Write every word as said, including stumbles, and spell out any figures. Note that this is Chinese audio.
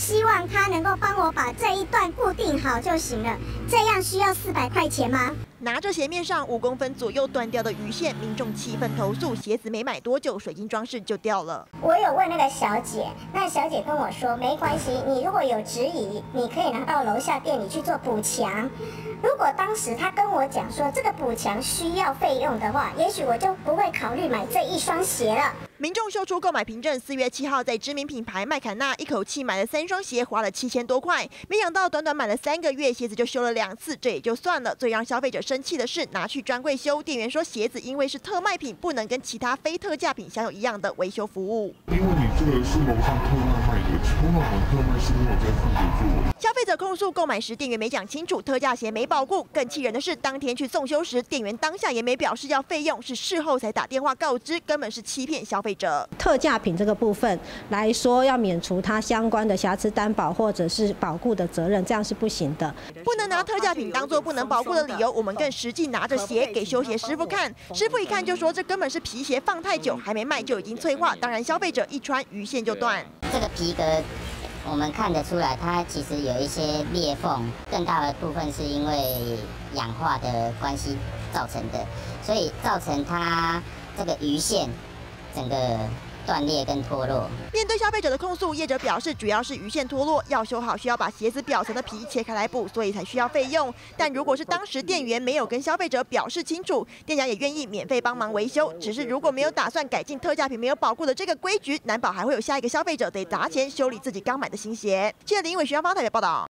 希望他能够帮我把这一段固定好就行了。这样需要四百块钱吗？ 拿着鞋面上五公分左右断掉的鱼线，民众气愤投诉，鞋子没买多久，水晶装饰就掉了。 我有问那个小姐，那小姐跟我说，没关系，你如果有质疑，你可以拿到楼下店里去做补强。如果当时她跟我讲说这个补强需要费用的话，也许我就不会考虑买这一双鞋了。 民众秀出购买凭证，四月七号在知名品牌麦坎纳一口气买了三双鞋，花了七千多块。没想到短短买了三个月，鞋子就修了两次，这也就算了。最让消费者生气的是，拿去专柜修，店员说鞋子因为是特卖品，不能跟其他非特价品享有一样的维修服务。 因为你这个是楼上特卖卖的，通常我们特卖是没有在负责做。 消费者控诉购买时店员没讲清楚，特价鞋没保固。更气人的是，当天去送修时，店员当下也没表示要费用，是事后才打电话告知，根本是欺骗消费者。 特价 价品这个部分来说，要免除它相关的瑕疵担保或者是保固的责任，这样是不行的。 不能拿特价品当作不能保固的理由，我们更实际拿着鞋给修鞋师傅看，师傅一看就说这根本是皮鞋放太久，还没卖就已经脆化，当然消费者一穿鱼线就断。 这个皮革我们看得出来，它其实有一些裂缝，更大的部分是因为氧化的关系造成的，所以造成它这个鱼线整个 断裂跟脱落。 面对消费者的控诉，业者表示，主要是鱼线脱落，要修好需要把鞋子表层的皮切开来补，所以才需要费用。但如果是当时店员没有跟消费者表示清楚，店家也愿意免费帮忙维修。只是如果没有打算改进特价品没有保固的这个规矩，难保还会有下一个消费者得砸钱修理自己刚买的新鞋。记者林伟徐阳方台北报道。